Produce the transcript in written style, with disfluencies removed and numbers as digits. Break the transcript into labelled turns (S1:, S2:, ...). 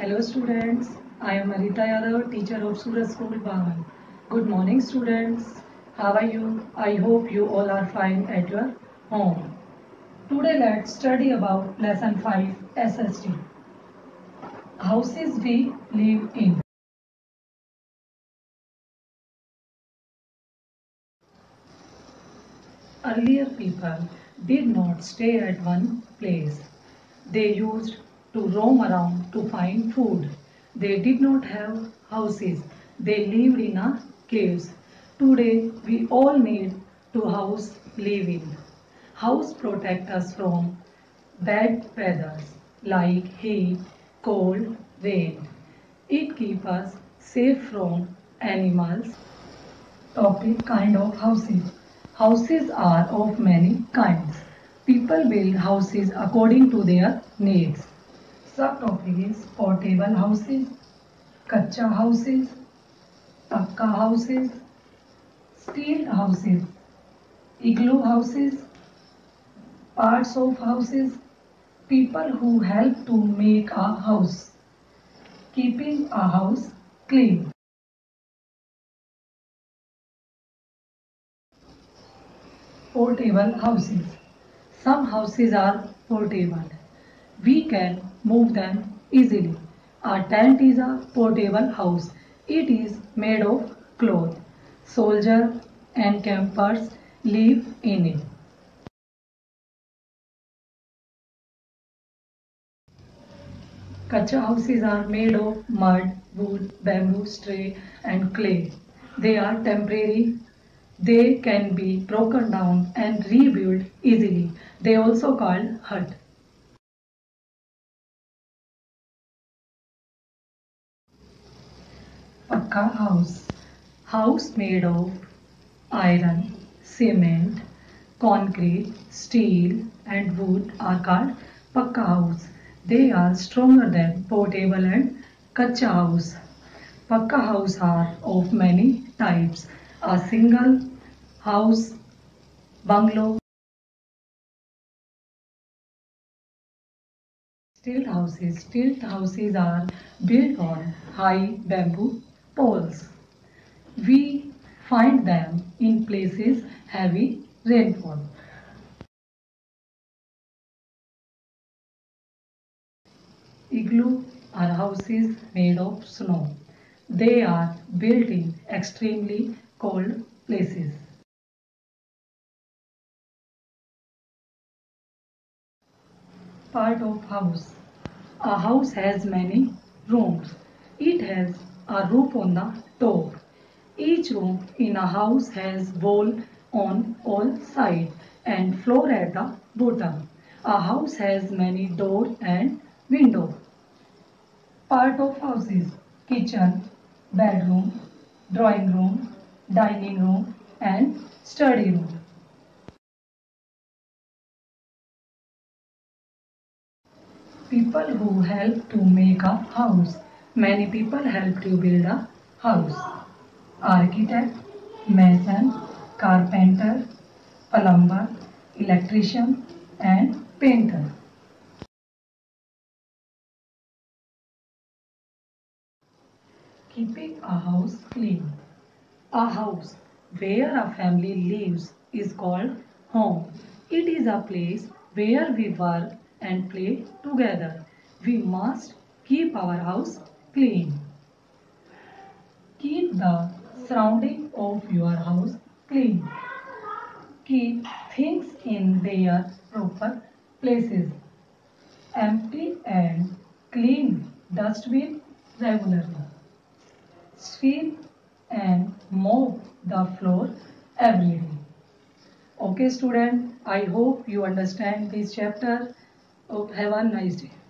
S1: Hello students, I am Marita Yadav, teacher of Surat School, Bagan. Good morning students, how are you? I hope you all are fine at your home. Today let's study about lesson 5 SST. Houses we live in. Earlier people did not stay at one place. They used to roam around to find food. They did not have houses. They lived in a caves. Today we all need to house live in. House protect us from bad weather like heat, cold, rain. It keep us safe from animals. Topic kind of houses. Houses are of many kinds. People build houses according to their needs. Subtopic is portable houses, kacha houses, pakka houses, steel houses, igloo houses, parts of houses, people who help to make a house, keeping a house clean. Portable houses. Some houses are portable. We can move them easily. A tent is a portable house. It is made of cloth. Soldiers and campers live in it. Kacha houses are made of mud, wood, bamboo, straw and clay. They are temporary. They can be broken down and rebuilt easily. They also called hut. Pakka house. House made of iron, cement, concrete, steel and wood are called pakka house. They are stronger than portable and kacha house. Pakka house are of many types. A single house, bungalow, stilt houses. Stilt houses are built on high bamboo poles. We find them in places heavy rainfall. Igloo are houses made of snow. They are built in extremely cold places. Part of house. A house has many rooms. It has a roof on the top. Each room in a house has wall on all sides and floor at the bottom. A house has many doors and windows. Part of houses: kitchen, bedroom, drawing room, dining room and study room. People who help to make a house. Many people help to build a house. Architect, mason, carpenter, plumber, electrician and painter. Keeping a house clean. A house where a family lives is called home. It is a place where we work and play together. We must keep our house clean. Keep the surrounding of your house clean. Keep things in their proper places. Empty and clean dustbin regularly. Sweep and mop the floor every day. Okay student, I hope you understand this chapter. Oh, have a nice day.